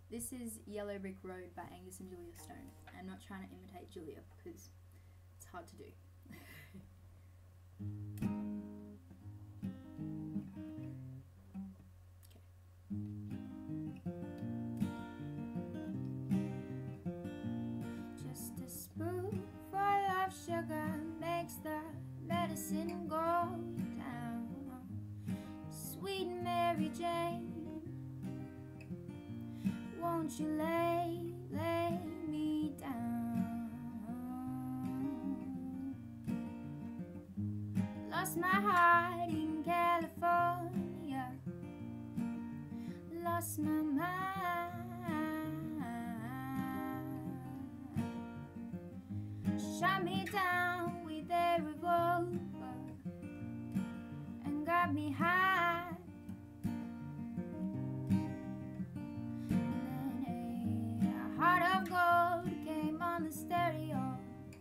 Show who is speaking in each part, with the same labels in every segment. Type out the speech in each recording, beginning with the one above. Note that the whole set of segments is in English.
Speaker 1: This is Yellow Brick Road by Angus and Julia Stone. I'm not trying to imitate Julia because it's hard to do. Just a spoonful of sugar makes the medicine go down. Sweet Mary Jane, won't you lay me down? Lost my heart in California, lost my mind. Shot me down with a revolver and got me high. Heart of gold came on the stereo.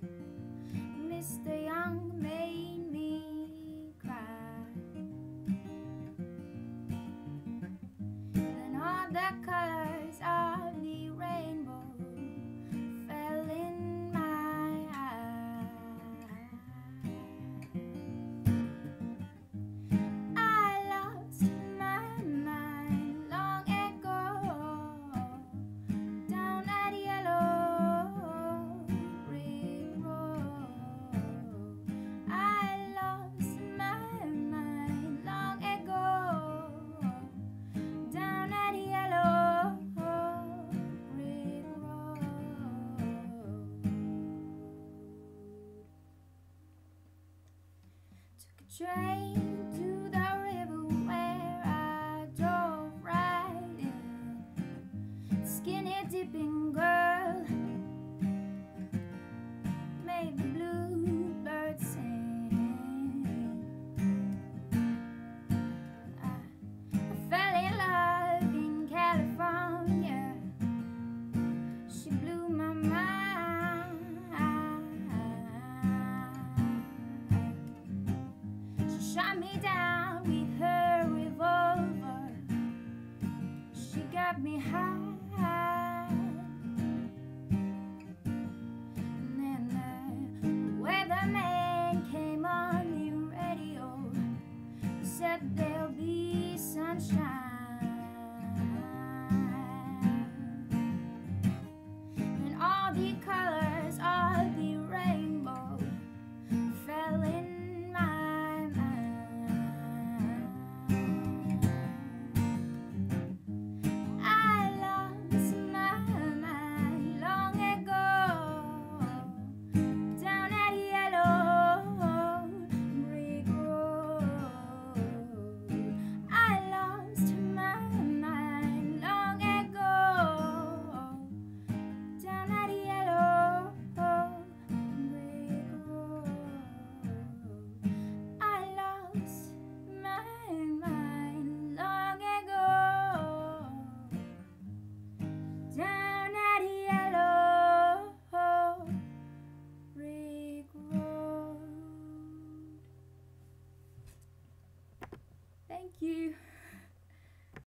Speaker 1: Mr. Young made me cry. Then all the colors of the rainbow fell in my eyes. I lost my mind long ago, down that yellow brick road. I lost my mind long ago, down that yellow brick road. Took a train